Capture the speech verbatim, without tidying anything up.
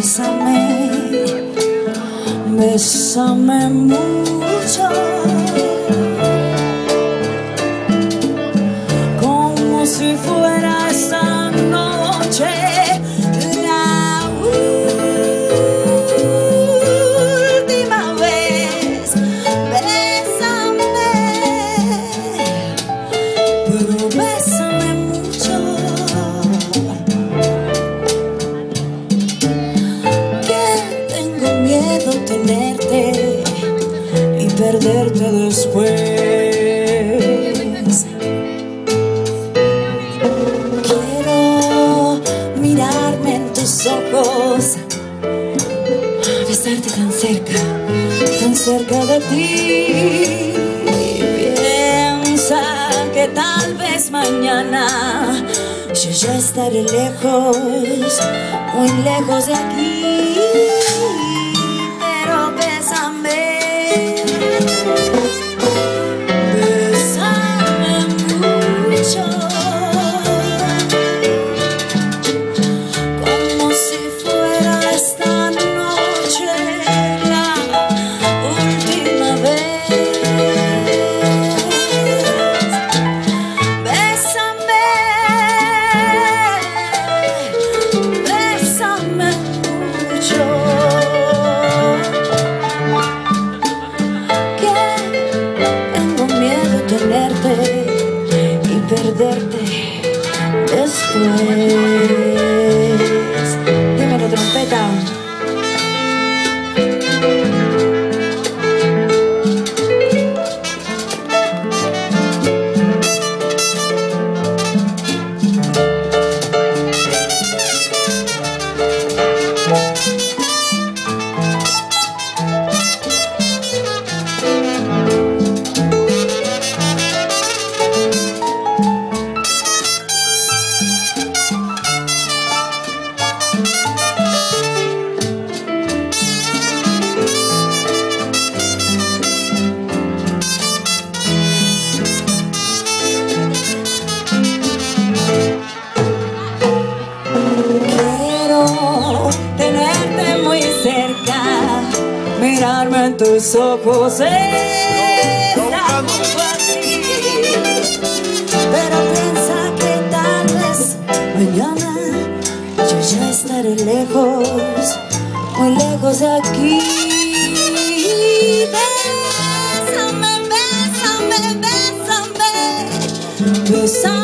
Bésame, bésame mucho, como si fuera esta noche la última vez. Bésame, pero bésame mucho. Tenerte y perderte después. Quiero mirarme en tus ojos, besarte tan cerca, tan cerca de ti. Piensa que tal vez mañana yo ya estaré lejos, muy lejos de aquí. Y perderte después. Dímelo, trompeta. Mirarme en tus ojos, estar junto a ti. Pero piensa que tal vez mañana yo ya estaré lejos, muy lejos de aquí. Bésame, bésame, bésame, bésame.